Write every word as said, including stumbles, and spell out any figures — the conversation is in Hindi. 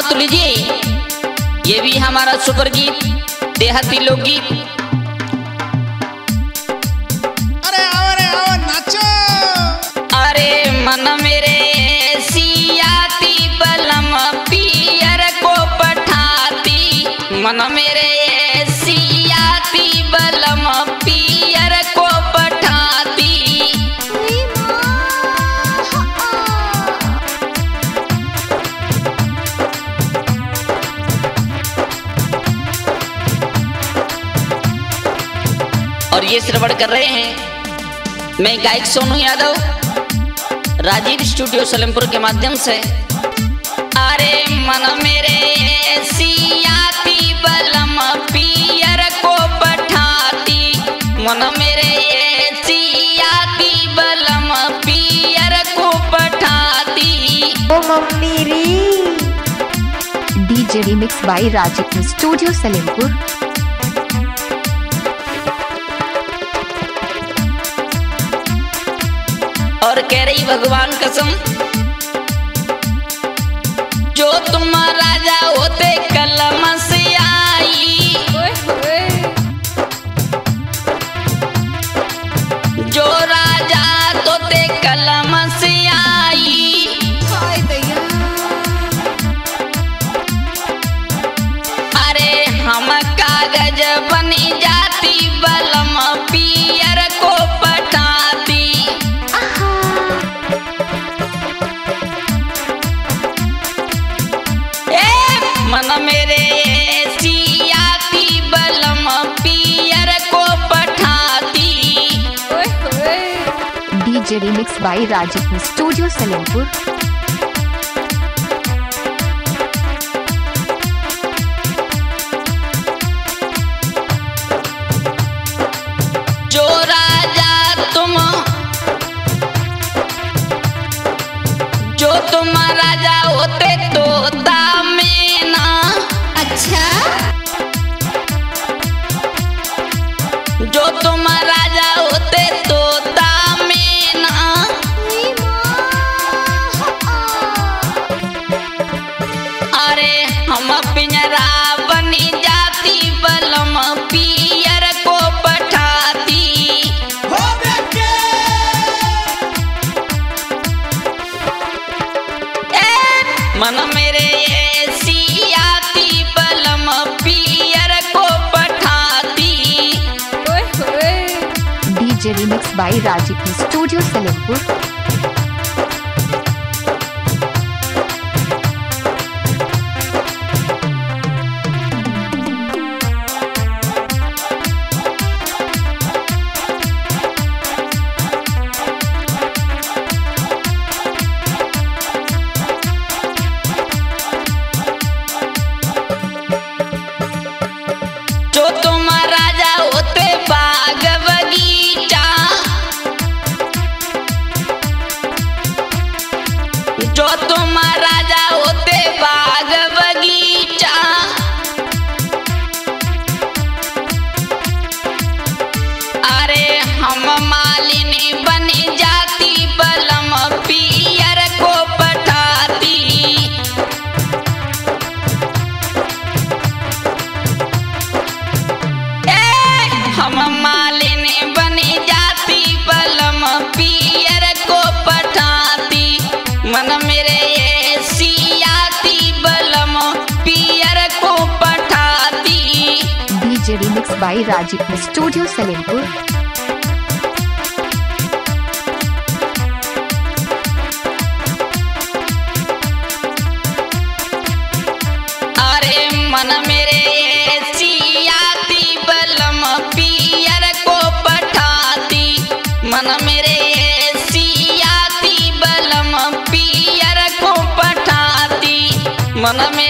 तो लीजिए ये भी हमारा सुपर गीत देहाती लोकगीत। अरे आओ रे आओ नाचो। अरे मन मेरे सियाती बलम पियर को पठाती, मन मेरे सियाती बलम पियर को पठाती। और ये श्रवण कर रहे हैं मैं गायक सोनू यादव, राजीव स्टूडियो सलेमपुर के माध्यम से। अरे मन मेरे सियाती बलम पियर को पठाती, मन मेरे सियाती बलम पियर को पठाती। ओ मम्मी री। DJ remix by Rajeev studio Salempur. और कह रही भगवान कसम, जो तुम राजा होते कलम से आई, जो राजा तोते कलम से आई। अरे हम कागज बनी जाती बलम पियर को पठाती। मन मेरे सियाती बलम पियर को पठाती। DJ remix by Rajeev studio Salempur. जो राजा तुम, जो तुम राजा होते तोता में ना। अच्छा, जो तुम राजा होते तोता में ना। अरे हम पिंजरा बनी जाती बलम पियर को पठाती। मन मेरे सियाती बलम पियर को पठाती। DJ remix by Rajeev studio Salempur. जो तुम राजा होते बाग बगीचा, जो तुम राजा होते बाग बगीचा। अरे हम मालिनी बनी जाती बलम पियर को पठाती। हम मालिनी बनी जाती बलम पियर को पठाती। मन मेरे सियाती बलम पियर को पठाती। DJ remix by Rajeev studio Salempur. अरे मन मेरे सियाती बलम पियर को पठाती, मन मेरे सियाती बलम पियर को पठाती। मन में